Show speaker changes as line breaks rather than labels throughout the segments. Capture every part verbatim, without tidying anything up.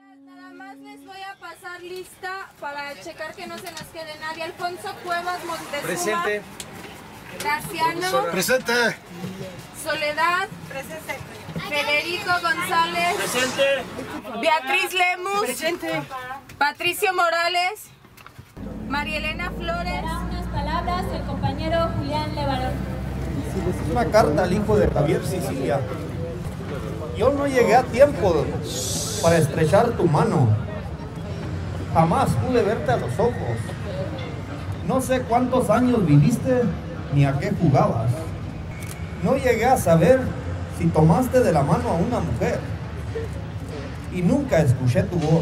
Nada más les voy a pasar lista para checar que no se nos quede nadie. Alfonso Cuevas Montezuma.
Presente.
Graciano.
Presente.
Soledad. Presente. Federico González.
Presente.
Beatriz Lemus.
Presente.
Patricio Morales. María Elena Flores.
Dará unas palabras el compañero Julián Levarón.
Una carta al hijo de Javier Sicilia. Yo no llegué a tiempo para estrechar tu mano. Jamás pude verte a los ojos. No sé cuántos años viviste ni a qué jugabas. No llegué a saber si tomaste de la mano a una mujer. Y nunca escuché tu voz.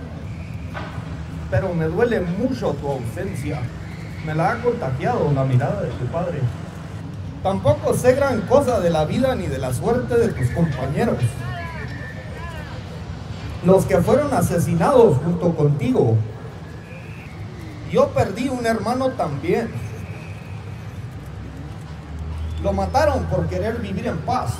Pero me duele mucho tu ausencia. Me la ha contagiado la mirada de tu padre. Tampoco sé gran cosa de la vida ni de la suerte de tus compañeros. Los que fueron asesinados junto contigo. Yo perdí un hermano también. Lo mataron por querer vivir en paz.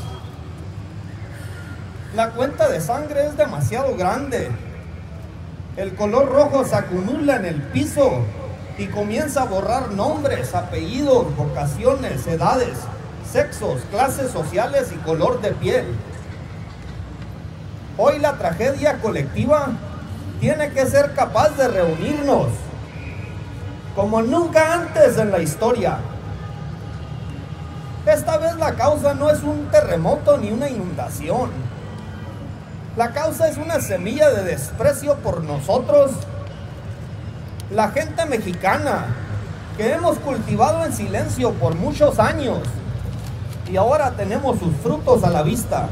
La cuenta de sangre es demasiado grande. El color rojo se acumula en el piso y comienza a borrar nombres, apellidos, vocaciones, edades, sexos, clases sociales y color de piel. Hoy la tragedia colectiva tiene que ser capaz de reunirnos como nunca antes en la historia. Esta vez la causa no es un terremoto ni una inundación. La causa es una semilla de desprecio por nosotros, la gente mexicana, que hemos cultivado en silencio por muchos años y ahora tenemos sus frutos a la vista.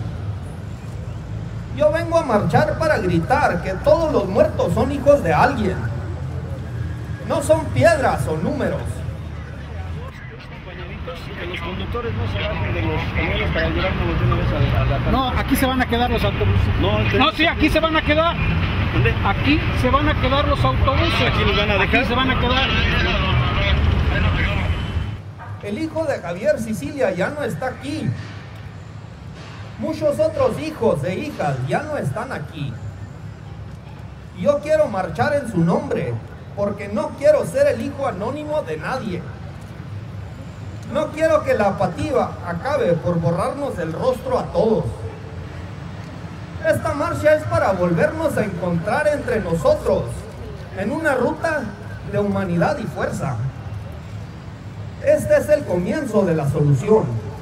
Yo vengo a marchar para gritar que todos los muertos son hijos de alguien. No son piedras o números.
Que los conductores no se bajen de los camiones para llevarnos de una vez a, a la carretera.
No, aquí se van a quedar los autobuses.
No,
No, sí, aquí se van a quedar.
¿Dónde?
Aquí se van a quedar los autobuses.
Aquí los van a dejar.
Aquí se van a quedar.
El hijo de Javier Sicilia ya no está aquí. Muchos otros hijos e hijas ya no están aquí. Yo quiero marchar en su nombre, porque no quiero ser el hijo anónimo de nadie. No quiero que la apatía acabe por borrarnos el rostro a todos. Esta marcha es para volvernos a encontrar entre nosotros en una ruta de humanidad y fuerza. Este es el comienzo de la solución.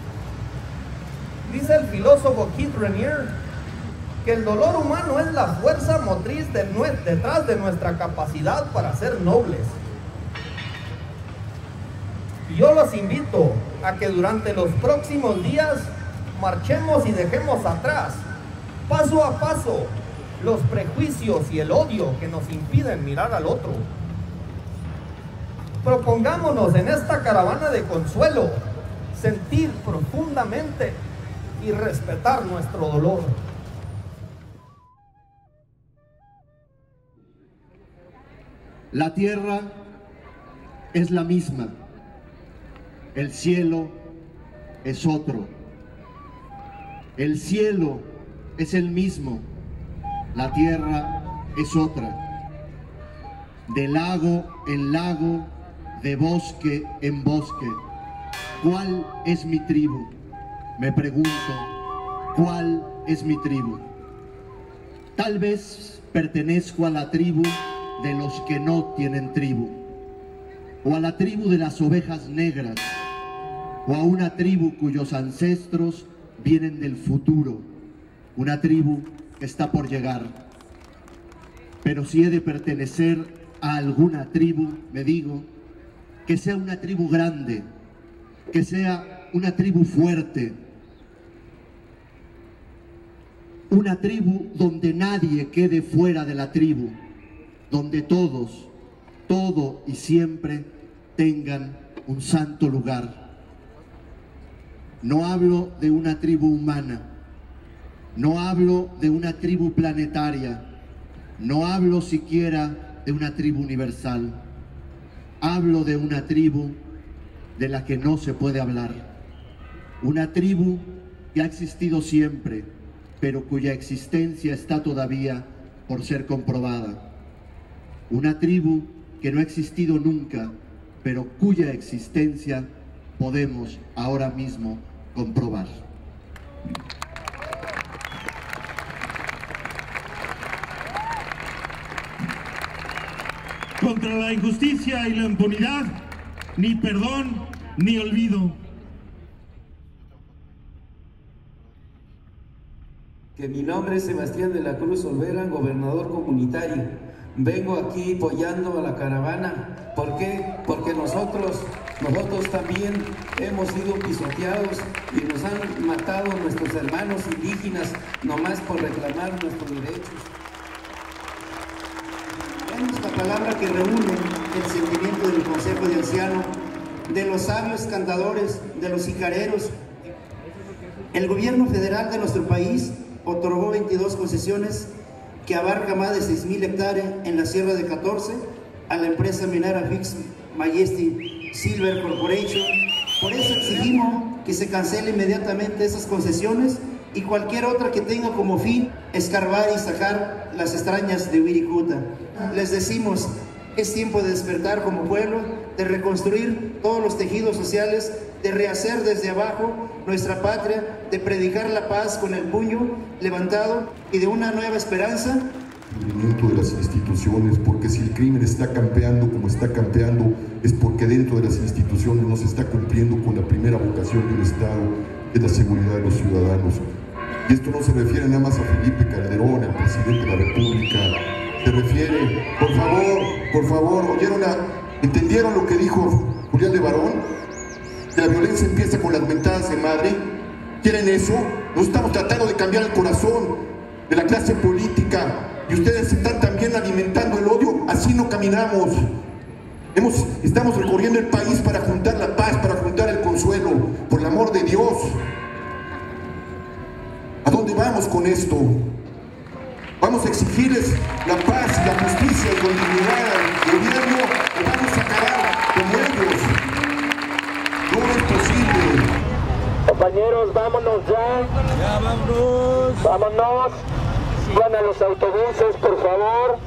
Dice el filósofo Keith Raniere que el dolor humano es la fuerza motriz de nue- detrás de nuestra capacidad para ser nobles. Y yo los invito a que durante los próximos días marchemos y dejemos atrás, paso a paso, los prejuicios y el odio que nos impiden mirar al otro. Propongámonos en esta caravana de consuelo sentir profundamente y respetar nuestro dolor.
La tierra es la misma, el cielo es otro. El cielo es el mismo, la tierra es otra. De lago en lago, de bosque en bosque. ¿Cuál es mi tribu? Me pregunto, ¿cuál es mi tribu? Tal vez pertenezco a la tribu de los que no tienen tribu, o a la tribu de las ovejas negras, o a una tribu cuyos ancestros vienen del futuro, una tribu que está por llegar. Pero si he de pertenecer a alguna tribu, me digo, que sea una tribu grande, que sea una tribu fuerte, una tribu donde nadie quede fuera de la tribu, donde todos, todo y siempre tengan un santo lugar. No hablo de una tribu humana, no hablo de una tribu planetaria, no hablo siquiera de una tribu universal. Hablo de una tribu de la que no se puede hablar. Una tribu que ha existido siempre, pero cuya existencia está todavía por ser comprobada. Una tribu que no ha existido nunca, pero cuya existencia podemos ahora mismo comprobar.
Contra la injusticia y la impunidad, ni perdón ni olvido.
Que mi nombre es Sebastián de la Cruz Olvera, gobernador comunitario. Vengo aquí apoyando a la caravana. ¿Por qué? Porque nosotros, nosotros también hemos sido pisoteados y nos han matado nuestros hermanos indígenas nomás por reclamar nuestros derechos.
Es la palabra que reúne el sentimiento del Consejo de Anciano, de los sabios cantadores, de los sicareros. El gobierno federal de nuestro país otorgó veintidós concesiones que abarca más de seis mil hectáreas en la Sierra de catorce a la empresa minera Fix Majesty Silver Corporation. Por eso exigimos que se cancele inmediatamente esas concesiones y cualquier otra que tenga como fin escarbar y sacar las extrañas de Wirikuta. Les decimos, es tiempo de despertar como pueblo, de reconstruir todos los tejidos sociales, de rehacer desde abajo nuestra patria, de predicar la paz con el puño levantado y de una nueva esperanza.
De las instituciones, porque si el crimen está campeando como está campeando, es porque dentro de las instituciones no se está cumpliendo con la primera vocación del Estado, que es la seguridad de los ciudadanos. Y esto no se refiere nada más a Felipe Calderón, el presidente de la República, se refiere, por favor, por favor, ¿oyeron a, ¿entendieron lo que dijo Julián Levarón? Que la violencia empieza con las mentadas de madre. ¿Quieren eso? Nos estamos tratando de cambiar el corazón de la clase política y ustedes están también alimentando el odio. Así no caminamos. Hemos, estamos recorriendo el país para juntar la paz, para juntar el consuelo, por el amor de Dios. ¿A dónde vamos con esto? Vamos a exigirles la paz, la justicia y la dignidad al gobierno, y vamos a acabar como ellos. No es posible.
Compañeros, vámonos ya.
Ya, vámonos.
Vámonos. Suban a los autobuses, por favor.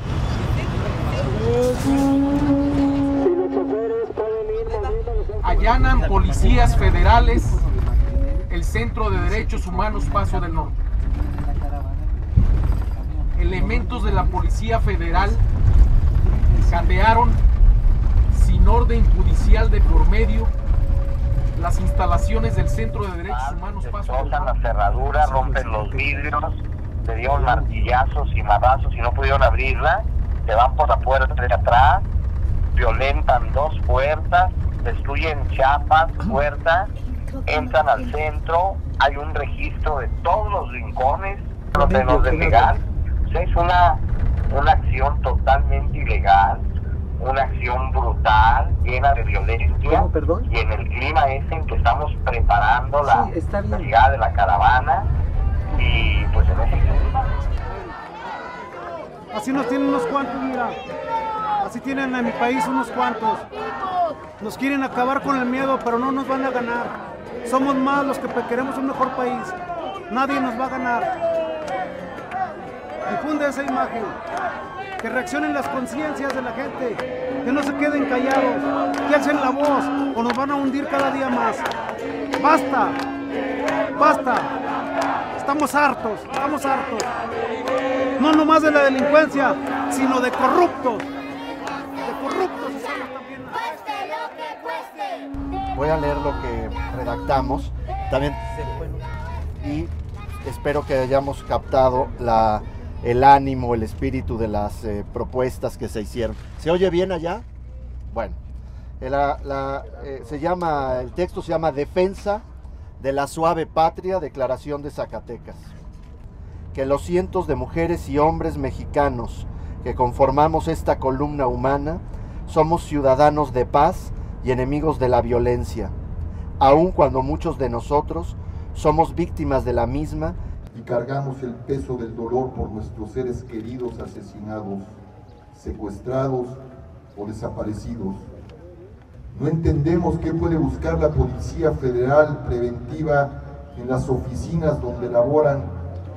Si los choferes pueden ir moviendo los autobuses.
Allanan policías federales el Centro de Derechos Humanos Paso del Norte. Elementos de la Policía Federal catearon sin orden judicial de por medio las instalaciones del Centro de Derechos Humanos Paso del Norte.
La cerradura, rompen los vidrios, le dieron martillazos y madrazos y no pudieron abrirla, se van por la puerta de atrás, violentan dos puertas, destruyen chapas, puertas, entran al centro, hay un registro de todos los rincones de los de legal. O sea, es una, una acción totalmente ilegal, una acción brutal, llena de violencia.
¿Cómo, perdón?
Y en el clima ese en que estamos preparando la,
sí, está bien.
la llegada de la caravana, y pues en ese clima.
Así nos tienen unos cuantos, mira. Así tienen en mi país unos cuantos. Nos quieren acabar con el miedo, pero no nos van a ganar. Somos más los que queremos un mejor país. Nadie nos va a ganar. Difunde esa imagen. Que reaccionen las conciencias de la gente. Que no se queden callados. Que alcen la voz o nos van a hundir cada día más. ¡Basta! ¡Basta! Estamos hartos, estamos hartos. No nomás de la delincuencia, sino de corruptos. De corruptos estamos también.
Cueste lo que cueste.
Voy a leer lo que redactamos también y espero que hayamos captado la, el ánimo, el espíritu de las eh, propuestas que se hicieron. ¿Se oye bien allá? Bueno, la, la, eh, se llama, el texto se llama Defensa de la Suave Patria, Declaración de Zacatecas. Que los cientos de mujeres y hombres mexicanos que conformamos esta columna humana somos ciudadanos de paz y enemigos de la violencia, aun cuando muchos de nosotros somos víctimas de la misma
Y cargamos el peso del dolor por nuestros seres queridos asesinados, secuestrados o desaparecidos. No entendemos qué puede buscar la Policía Federal preventiva en las oficinas donde laboran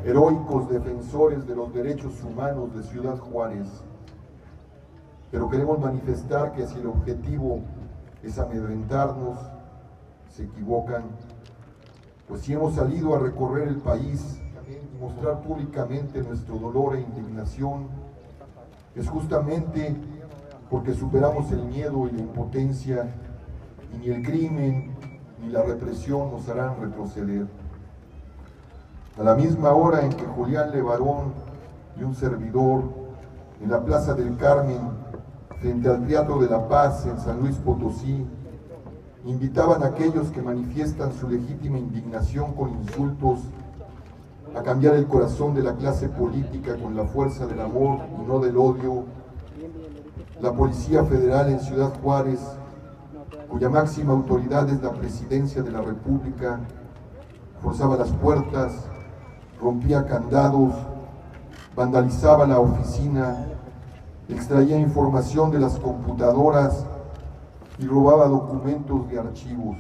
heroicos defensores de los derechos humanos de Ciudad Juárez. Pero queremos manifestar que si el objetivo es amedrentarnos, se equivocan, pues si hemos salido a recorrer el país y mostrar públicamente nuestro dolor e indignación, es justamente porque superamos el miedo y la impotencia, y ni el crimen ni la represión nos harán retroceder. A la misma hora en que Julián Levarón y un servidor en la Plaza del Carmen, frente al Teatro de la Paz en San Luis Potosí, invitaban a aquellos que manifiestan su legítima indignación con insultos a cambiar el corazón de la clase política con la fuerza del amor y no del odio, la Policía Federal en Ciudad Juárez, cuya máxima autoridad es la Presidencia de la República, forzaba las puertas, rompía candados, vandalizaba la oficina, extraía información de las computadoras y robaba documentos de archivos.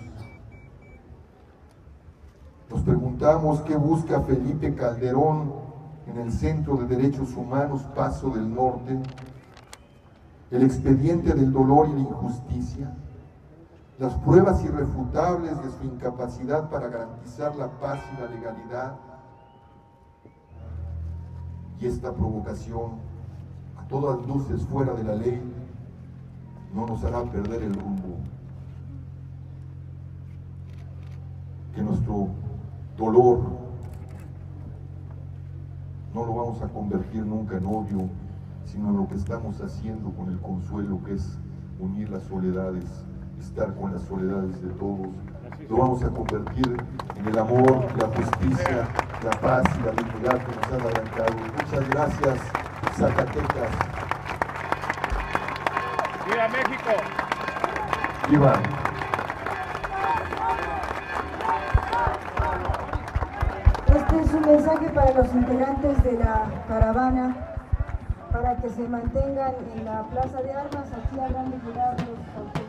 Nos preguntamos qué busca Felipe Calderón en el Centro de Derechos Humanos Paso del Norte, el expediente del dolor y la injusticia, las pruebas irrefutables de su incapacidad para garantizar la paz y la legalidad, y esta provocación, a todas luces fuera de la ley, no nos hará perder el rumbo. Que nuestro dolor no lo vamos a convertir nunca en odio, sino en lo que estamos haciendo con el consuelo, que es unir las soledades, estar con las soledades de todos. Lo vamos a convertir en el amor, la justicia, la paz y la dignidad que nos han arrancado. Muchas gracias, Zacatecas.
¡Viva México!
¡Viva!
Este es un mensaje para los integrantes de la caravana, para que se mantengan en la Plaza de Armas. Aquí habrán de llegar los autobuses.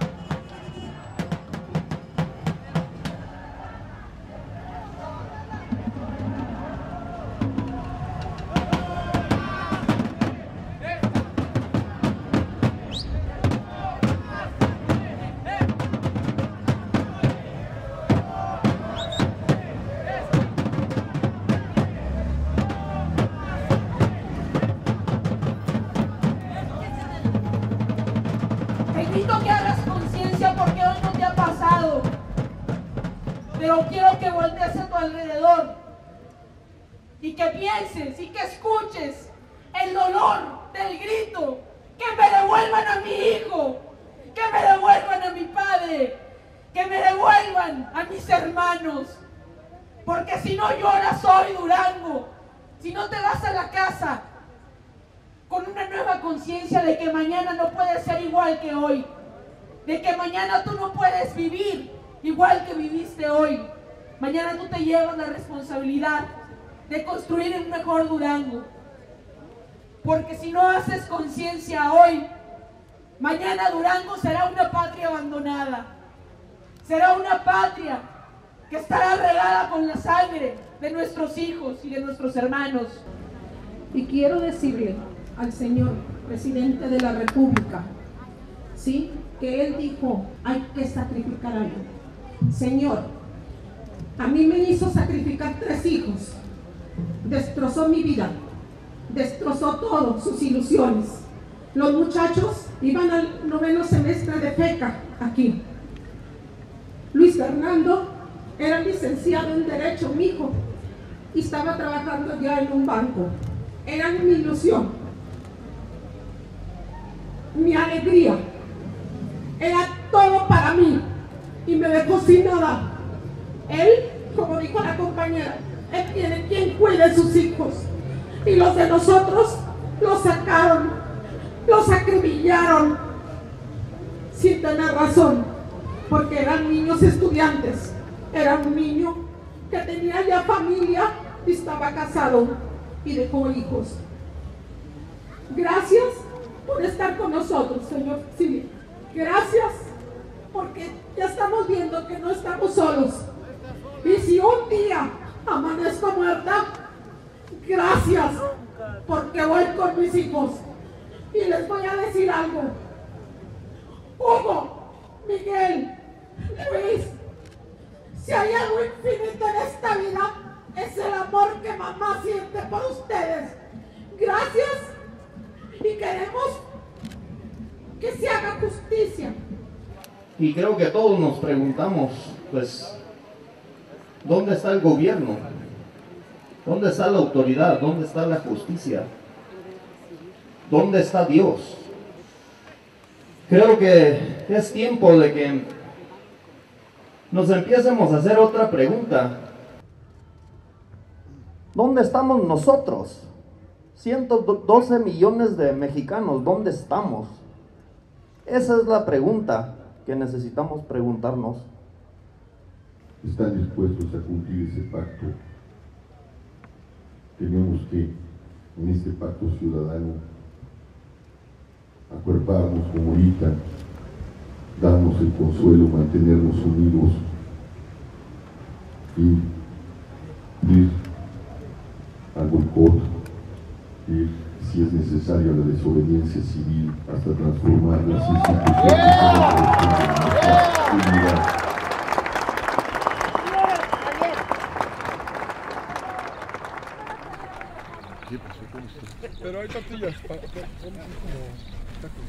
Pero quiero que voltees a tu alrededor y que pienses y que escuches el dolor del grito. Que me devuelvan a mi hijo, que me devuelvan a mi padre, que me devuelvan a mis hermanos. Porque si no lloras hoy, Durango, si no te vas a la casa con una nueva conciencia de que mañana no puedes ser igual que hoy, de que mañana tú no puedes vivir igual que viviste hoy. Mañana tú te llevas la responsabilidad de construir un mejor Durango. Porque si no haces conciencia hoy, mañana Durango será una patria abandonada. Será una patria que estará regada con la sangre de nuestros hijos y de nuestros hermanos. Y quiero decirle al señor presidente de la República, ¿sí?, que él dijo, hay que sacrificar algo. Señor, a mí me hizo sacrificar tres hijos, destrozó mi vida, destrozó todo, sus ilusiones. Los muchachos iban al noveno semestre de FECA aquí. Luis Fernando era licenciado en Derecho, mi hijo, y estaba trabajando ya en un banco. Era mi ilusión, mi alegría, era todo para mí. Y me dejó sin nada. Él, como dijo la compañera, él tiene quien cuide a sus hijos. Y los de nosotros los sacaron, los acribillaron, sin tener razón, porque eran niños estudiantes. Era un niño que tenía ya familia y estaba casado y dejó hijos. Gracias por estar con nosotros, señor civil. Gracias, porque ya estamos viendo que no estamos solos. Y si un día amanezco muerta, Gracias, porque voy con mis hijos y les voy a decir algo. Hugo, Miguel, Luis, si hay algo infinito en esta vida, es el amor que mamá siente por ustedes. Gracias, y queremos que se haga justicia.
Y creo que todos nos preguntamos, pues, ¿dónde está el gobierno? ¿Dónde está la autoridad? ¿Dónde está la justicia? ¿Dónde está Dios? Creo que es tiempo de que nos empiecemos a hacer otra pregunta. ¿Dónde estamos nosotros? ciento doce millones de mexicanos, ¿dónde estamos? Esa es la pregunta que necesitamos preguntarnos.
¿Están dispuestos a cumplir ese pacto? Tenemos que, en este pacto ciudadano, acuerparnos como ahorita, darnos el consuelo, mantenernos unidos y ir al boicot, ir, si es necesario, a la desobediencia civil, hasta transformar las instituciones en nuestra unidad.
Pero hay tortillas, son como tacos,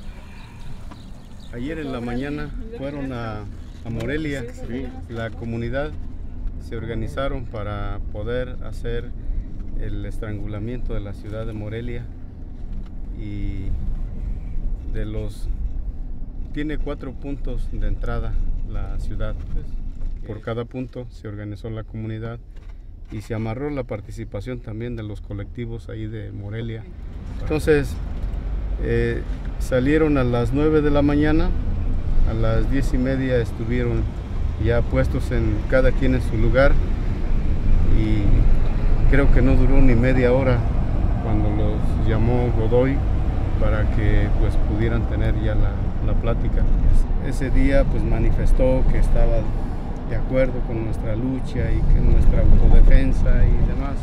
¿no? Ayer en la mañana fueron a, a Morelia, la comunidad se organizaron para poder hacer el estrangulamiento de la ciudad de Morelia, y de los tiene cuatro puntos de entrada la ciudad. Por cada punto se organizó la comunidad y se amarró la participación también de los colectivos ahí de Morelia. Entonces eh, salieron a las nueve de la mañana, a las diez y media estuvieron ya puestos en cada quien en su lugar, y creo que no duró ni media hora cuando los llamó Godoy para que pues pudieran tener ya la, la plática. Ese día pues manifestó que estaba de acuerdo con nuestra lucha y que nuestra autodefensa y demás,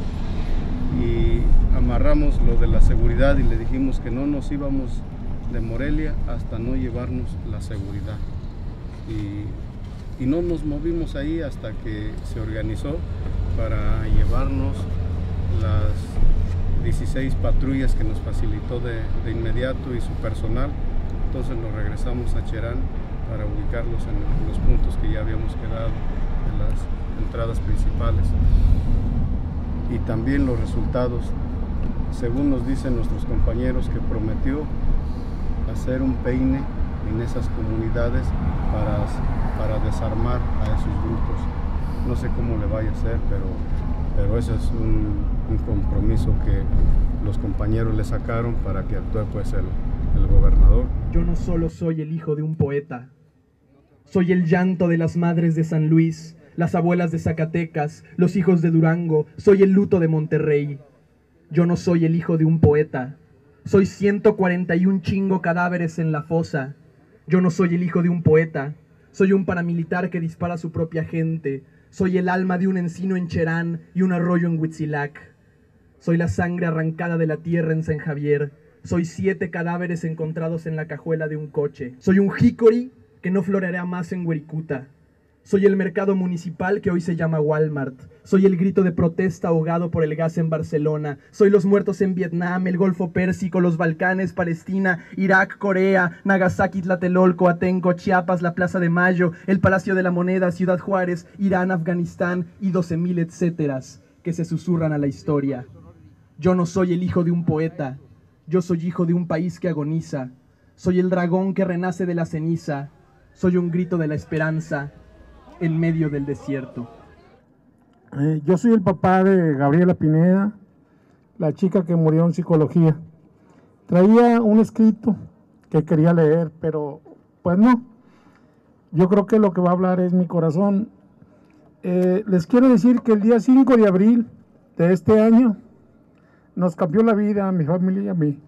y amarramos lo de la seguridad y le dijimos que no nos íbamos de Morelia hasta no llevarnos la seguridad, y, y no nos movimos ahí hasta que se organizó para llevarnos las dieciséis patrullas que nos facilitó de, de inmediato y su personal. Entonces nos regresamos a Cherán para ubicarlos en los puntos que ya habíamos quedado en las entradas principales. Y también los resultados, según nos dicen nuestros compañeros, que prometió hacer un peine en esas comunidades para, para desarmar a esos grupos. No sé cómo le vaya a hacer, pero, pero ese es un, un compromiso que los compañeros le sacaron para que actúe pues el, el gobernador.
Yo no solo soy el hijo de un poeta, soy el llanto de las madres de San Luis, las abuelas de Zacatecas, los hijos de Durango, soy el luto de Monterrey. Yo no soy el hijo de un poeta, soy ciento cuarenta y un chingo cadáveres en la fosa. Yo no soy el hijo de un poeta, soy un paramilitar que dispara a su propia gente, soy el alma de un encino en Cherán y un arroyo en Huitzilac. Soy la sangre arrancada de la tierra en San Javier, soy siete cadáveres encontrados en la cajuela de un coche, soy un jícori que no floreará más en Huericuta. Soy el mercado municipal que hoy se llama Walmart. Soy el grito de protesta ahogado por el gas en Barcelona. Soy los muertos en Vietnam, el Golfo Pérsico, los Balcanes, Palestina, Irak, Corea, Nagasaki, Tlatelolco, Atenco, Chiapas, la Plaza de Mayo, el Palacio de la Moneda, Ciudad Juárez, Irán, Afganistán y doce mil etcéteras que se susurran a la historia. Yo no soy el hijo de un poeta. Yo soy hijo de un país que agoniza. Soy el dragón que renace de la ceniza. Soy un grito de la esperanza en medio del desierto.
Eh, yo soy el papá de Gabriela Pineda, la chica que murió en psicología. Traía un escrito que quería leer, pero pues no. Yo creo que lo que va a hablar es mi corazón. Eh, les quiero decir que el día cinco de abril de este año nos cambió la vida a mi familia y a mí.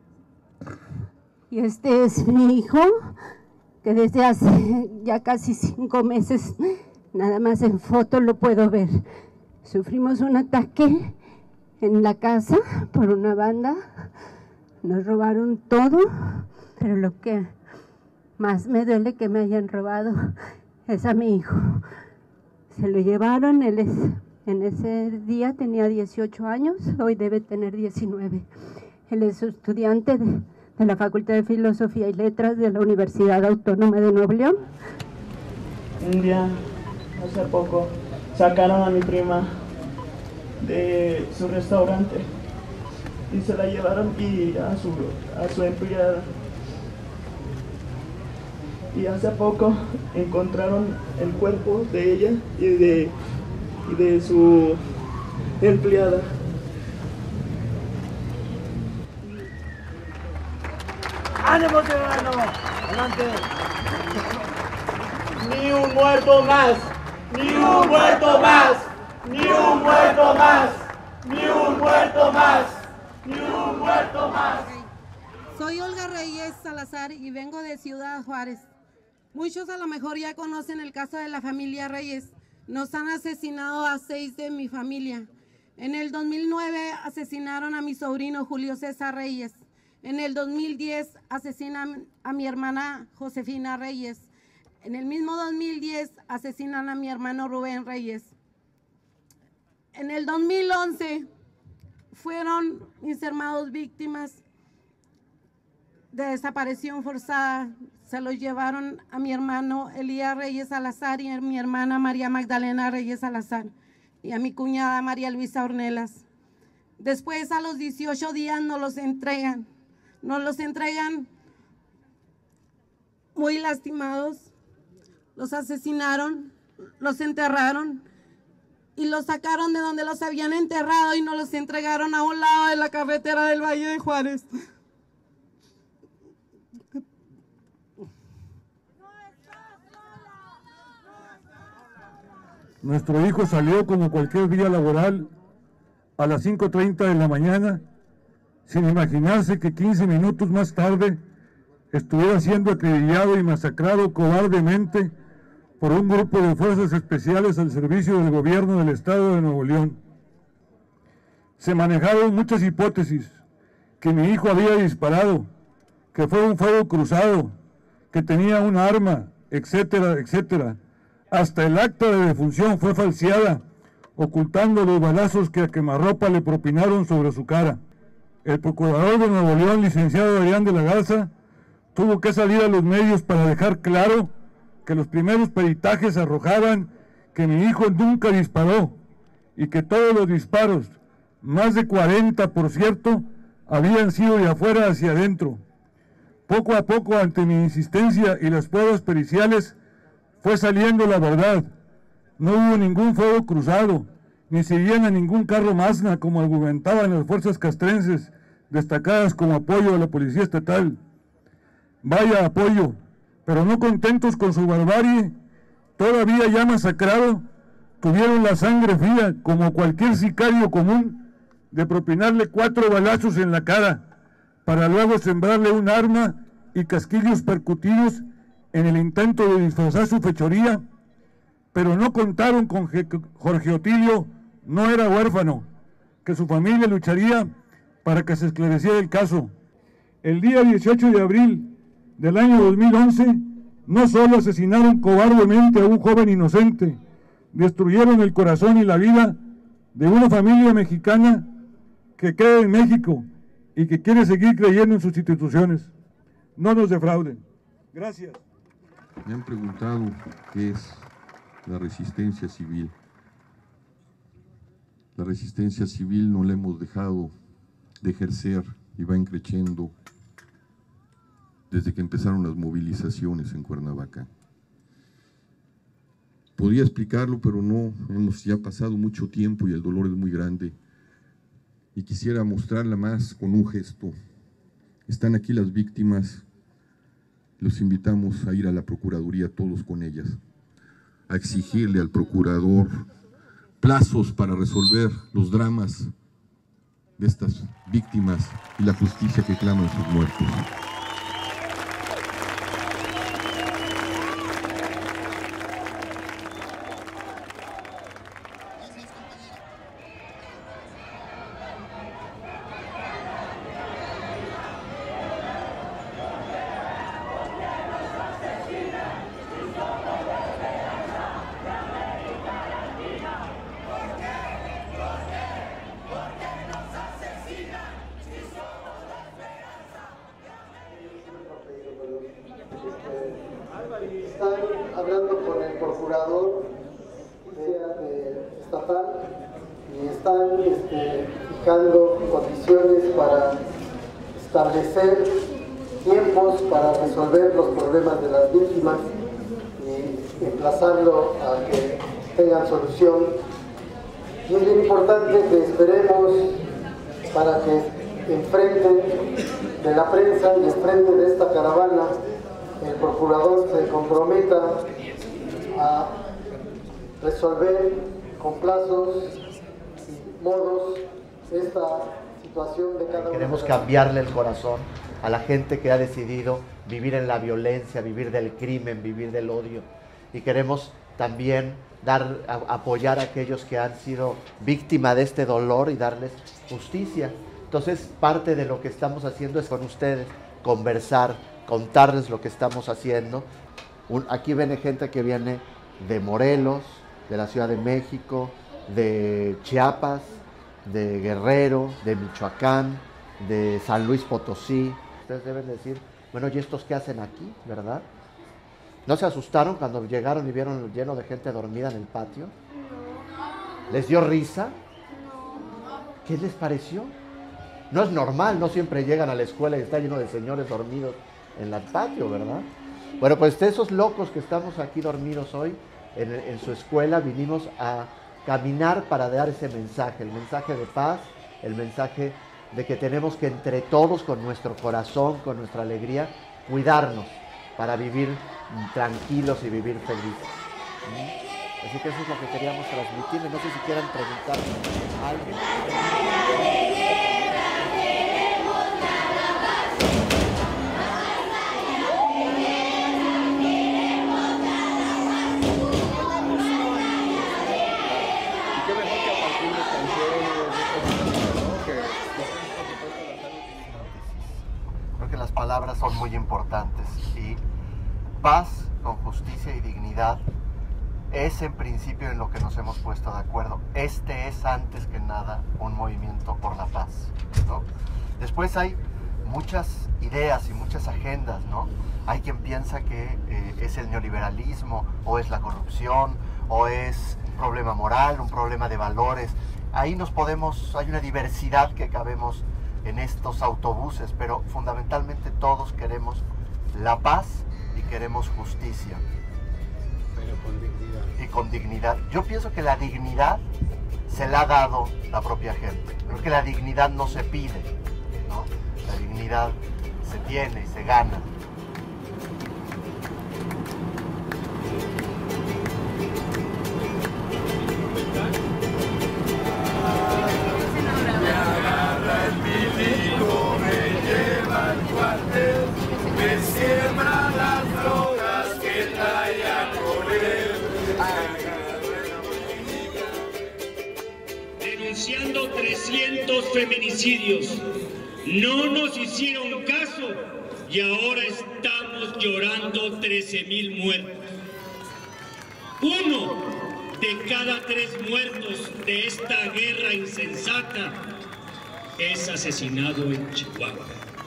Y este es mi hijo, que desde hace ya casi cinco meses, nada más en foto lo puedo ver. Sufrimos un ataque en la casa por una banda, nos robaron todo, pero lo que más me duele que me hayan robado es a mi hijo. Se lo llevaron, él es, en ese día tenía dieciocho años, hoy debe tener diecinueve. Él es estudiante de, de la Facultad de Filosofía y Letras de la Universidad Autónoma de Nuevo León.
Un día, hace poco, sacaron a mi prima de su restaurante y se la llevaron y a su, a su empleada. Y hace poco encontraron el cuerpo de ella y de, y de su empleada.
¡Ánimo, ciudadano! ¡Adelante! ¡Ni un muerto más! ¡Ni un muerto más! ¡Ni un muerto más! ¡Ni un muerto más! ¡Ni un muerto más!
Soy Olga Reyes Salazar y vengo de Ciudad Juárez. Muchos a lo mejor ya conocen el caso de la familia Reyes. Nos han asesinado a seis de mi familia. En el dos mil nueve asesinaron a mi sobrino Julio César Reyes. En el dos mil diez asesinan a mi hermana Josefina Reyes. En el mismo dos mil diez asesinan a mi hermano Rubén Reyes. En el dos mil once fueron mis hermanos víctimas de desaparición forzada. Se los llevaron a mi hermano Elías Reyes Salazar y a mi hermana María Magdalena Reyes Salazar y a mi cuñada María Luisa Ornelas. Después, a los dieciocho días, nos los entregan. Nos los entregan muy lastimados. Los asesinaron, los enterraron y los sacaron de donde los habían enterrado y nos los entregaron a un lado de la carretera del Valle de Juárez.
Nuestro hijo salió como cualquier día laboral a las cinco treinta de la mañana, sin imaginarse que quince minutos más tarde estuviera siendo acribillado y masacrado cobardemente por un grupo de fuerzas especiales al servicio del gobierno del estado de Nuevo León. Se manejaron muchas hipótesis: que mi hijo había disparado, que fue un fuego cruzado, que tenía un arma, etcétera, etcétera. Hasta el acta de defunción fue falseada, ocultando los balazos que a quemarropa le propinaron sobre su cara. El procurador de Nuevo León, licenciado Adrián de la Garza, tuvo que salir a los medios para dejar claro que los primeros peritajes arrojaban que mi hijo nunca disparó y que todos los disparos, más de cuarenta por cierto, habían sido de afuera hacia adentro. Poco a poco, ante mi insistencia y las pruebas periciales, fue saliendo la verdad. No hubo ningún fuego cruzado, ni seguían a ningún carro Mazda como argumentaban las fuerzas castrenses, destacadas como apoyo a la policía estatal. Vaya apoyo, pero no contentos con su barbarie, todavía ya masacrado, tuvieron la sangre fría, como cualquier sicario común, de propinarle cuatro balazos en la cara, para luego sembrarle un arma y casquillos percutidos en el intento de disfrazar su fechoría. Pero no contaron con que Jorge Otilio no era huérfano, que su familia lucharía para que se esclareciera el caso. El día dieciocho de abril del año dos mil once, no solo asesinaron cobardemente a un joven inocente, destruyeron el corazón y la vida de una familia mexicana que cree en México y que quiere seguir creyendo en sus instituciones. No nos defrauden. Gracias.
Me han preguntado qué es la resistencia civil. La resistencia civil no la hemos dejado de ejercer y va creciendo desde que empezaron las movilizaciones en Cuernavaca. Podría explicarlo, pero no, hemos ya pasado mucho tiempo y el dolor es muy grande. Y quisiera mostrarla más con un gesto. Están aquí las víctimas. Los invitamos a ir a la Procuraduría todos con ellas, a exigirle al procurador plazos para resolver los dramas de estas víctimas y la justicia que claman sus muertos.
procurador sea eh, estatal y están este, fijando condiciones para establecer tiempos para resolver los problemas de las víctimas y emplazarlo a que tengan solución. Y es bien importante que esperemos para que enfrente de la prensa y enfrente de esta caravana el procurador se comprometa a resolver con plazos y modos esta situación de cada uno.
Queremos cambiarle el corazón a la gente que ha decidido vivir en la violencia, vivir del crimen, vivir del odio. Y queremos también dar, a, apoyar a aquellos que han sido víctimas de este dolor y darles justicia. Entonces, parte de lo que estamos haciendo es con ustedes conversar, contarles lo que estamos haciendo. Un, aquí viene gente que viene de Morelos, de la Ciudad de México, de Chiapas, de Guerrero, de Michoacán, de San Luis Potosí. Ustedes deben decir, bueno, ¿y estos qué hacen aquí, verdad? ¿No se asustaron cuando llegaron y vieron lleno de gente dormida en el patio? ¿Les dio risa? ¿Qué les pareció? No es normal, no siempre llegan a la escuela y está lleno de señores dormidos en el patio, ¿verdad? Bueno, pues esos locos que estamos aquí dormidos hoy en, en su escuela, vinimos a caminar para dar ese mensaje, el mensaje de paz, el mensaje de que tenemos que entre todos, con nuestro corazón, con nuestra alegría, cuidarnos para vivir tranquilos y vivir felices. ¿Mm? Así que eso es lo que queríamos transmitirles. No sé si quieran preguntar a alguien. Creo que las palabras son muy importantes y paz con justicia y dignidad es en principio en lo que nos hemos puesto de acuerdo. Este es antes que nada un movimiento por la paz, ¿no? Después hay muchas ideas y muchas agendas, ¿no? Hay quien piensa que eh, es el neoliberalismo o es la corrupción o es un problema moral, un problema de valores. Ahí nos podemos, hay una diversidad que cabemos en estos autobuses, pero fundamentalmente todos queremos la paz y queremos justicia.
Pero con dignidad.
Y con dignidad. Yo pienso que la dignidad se la ha dado la propia gente. Creo que la dignidad no se pide, ¿no? La dignidad se tiene y se gana.
Denunciando trescientos feminicidios, no nos hicieron caso y ahora estamos llorando trece mil muertos. Uno de cada tres muertos de esta guerra insensata es asesinado en Chihuahua.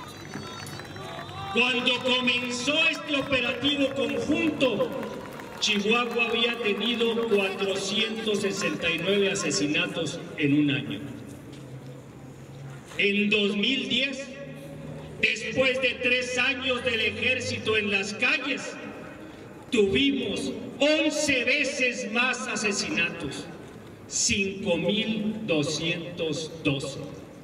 Cuando comenzó este operativo conjunto, Chihuahua había tenido cuatrocientos sesenta y nueve asesinatos en un año. En dos mil diez, después de tres años del ejército en las calles, tuvimos once veces más asesinatos, cinco mil doscientos doce.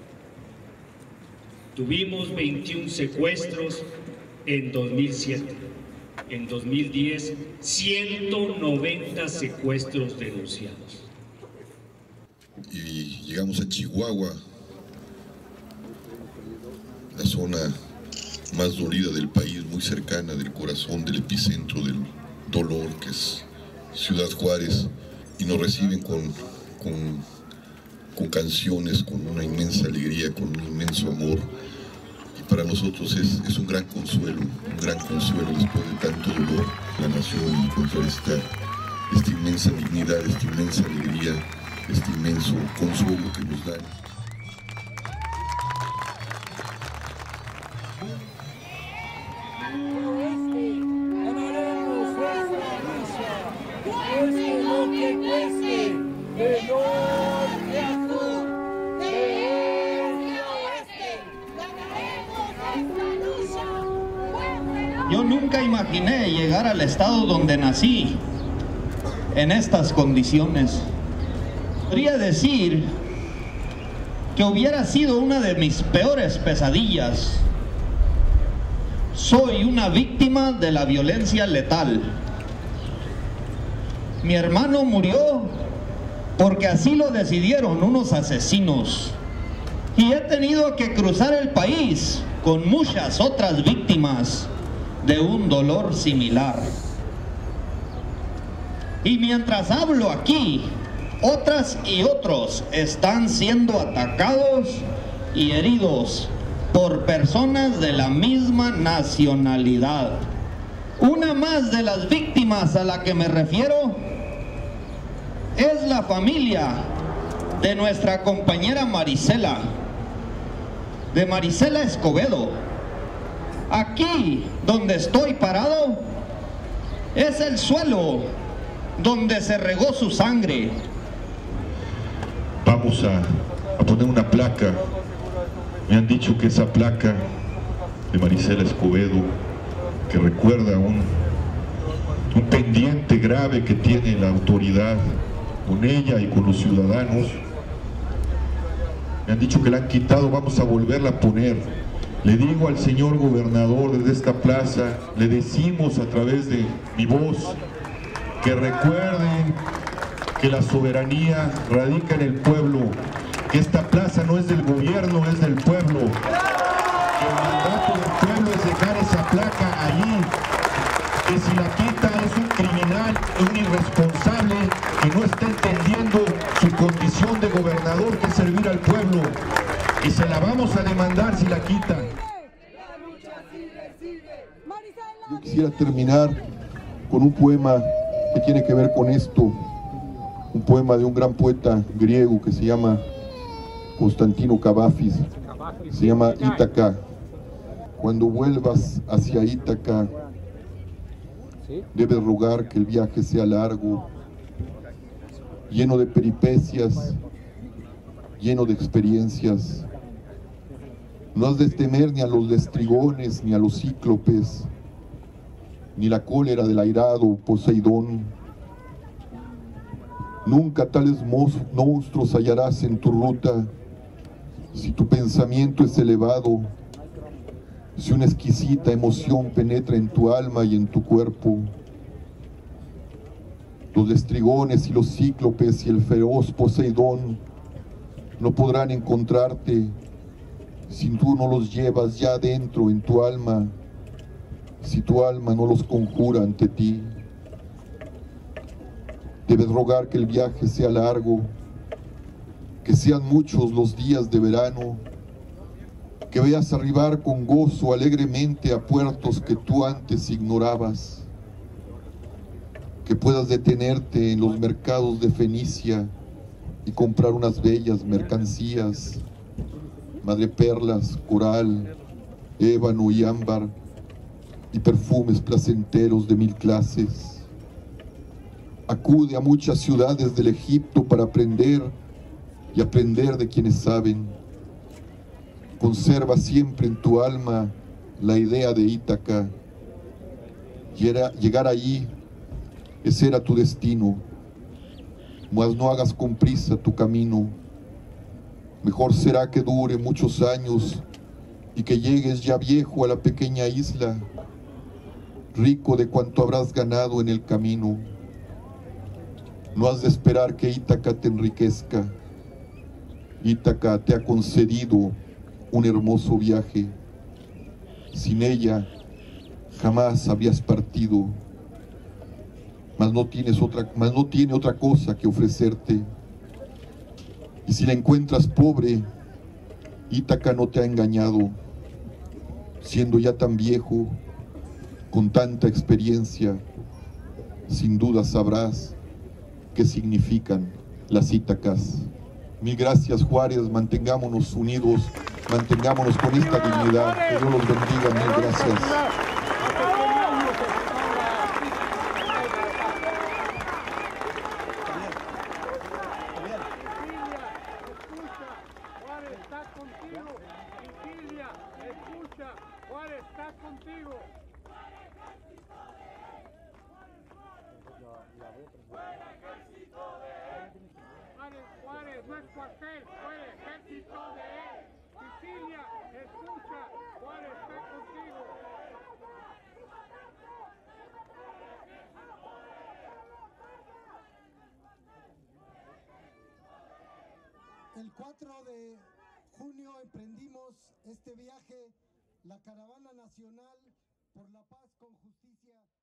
Tuvimos veintiún secuestros en dos mil siete. En dos mil diez, ciento noventa secuestros denunciados.
Y llegamos a Chihuahua, la zona más dolida del país, muy cercana del corazón, del epicentro del dolor, que es Ciudad Juárez, y nos reciben con, con, con canciones, con una inmensa alegría, con un inmenso amor. Para nosotros es, es un gran consuelo, un gran consuelo después de tanto dolor, la nación encontrar esta, esta inmensa dignidad, esta inmensa alegría, este inmenso consuelo que nos dan.
Ganaremos esta lucha.
Yo nunca imaginé llegar al estado donde nací en estas condiciones. Podría decir que hubiera sido una de mis peores pesadillas. Soy una víctima de la violencia letal. Mi hermano murió porque así lo decidieron unos asesinos. Y he tenido que cruzar el país con muchas otras víctimas de un dolor similar. Y mientras hablo aquí, otras y otros están siendo atacados y heridos por personas de la misma nacionalidad. Una más de las víctimas a la que me refiero es la familia de nuestra compañera Marisela, de Marisela Escobedo. Aquí donde estoy parado es el suelo donde se regó su sangre.
Vamos a, a poner una placa. Me han dicho que esa placa de Marisela Escobedo, que recuerda un, un pendiente grave que tiene la autoridad con ella y con los ciudadanos, me han dicho que la han quitado. Vamos a volverla a poner. Le digo al señor gobernador desde esta plaza, le decimos a través de mi voz, que recuerden que la soberanía radica en el pueblo, que esta plaza no es del gobierno, es del pueblo, que el mandato del pueblo es dejar esa placa allí, que si la quita es un criminal, un irresponsable que no está entendiendo su condición de gobernador, que es servir al pueblo, y se la vamos a demandar si la quitan. Yo quisiera terminar con un poema que tiene que ver con esto, un poema de un gran poeta griego que se llama Constantino Cavafis, se llama Ítaca. Cuando vuelvas hacia Ítaca, debes rogar que el viaje sea largo, lleno de peripecias, lleno de experiencias. No has de temer ni a los lestrigones, ni a los cíclopes, ni la cólera del airado Poseidón. Nunca tales monstruos hallarás en tu ruta, si tu pensamiento es elevado, si una exquisita emoción penetra en tu alma y en tu cuerpo. Los lestrigones y los cíclopes y el feroz Poseidón no podrán encontrarte si tú no los llevas ya dentro en tu alma, si tu alma no los conjura ante ti. Debes rogar que el viaje sea largo, que sean muchos los días de verano, que veas arribar con gozo alegremente a puertos que tú antes ignorabas, que puedas detenerte en los mercados de Fenicia y comprar unas bellas mercancías, madreperlas, coral, ébano y ámbar, y perfumes placenteros de mil clases. Acude a muchas ciudades del Egipto para aprender y aprender de quienes saben. Conserva siempre en tu alma la idea de Ítaca. Llegar allí, ese era tu destino, mas no hagas con prisa tu camino. Mejor será que dure muchos años y que llegues ya viejo a la pequeña isla, rico de cuanto habrás ganado en el camino. No has de esperar que Ítaca te enriquezca. Ítaca te ha concedido un hermoso viaje. Sin ella jamás habrías partido, mas no tienes otra, mas no tiene otra cosa que ofrecerte. Y si la encuentras pobre, Ítaca no te ha engañado. Siendo ya tan viejo, con tanta experiencia, sin duda sabrás qué significan las Ítacas. Mil gracias, Juárez. Mantengámonos unidos, mantengámonos con esta dignidad. Que Dios los bendiga. Mil gracias.
Juárez está contigo. Vigilia, escucha. Juárez está contigo. ¡Fuera ejército de él!
Juárez, Juárez, no es cuartel, fuera ejército de él. Sicilia, escucha, Juárez está contigo.
El cuatro de junio emprendimos este viaje, la Caravana Nacional por la Paz con Justicia.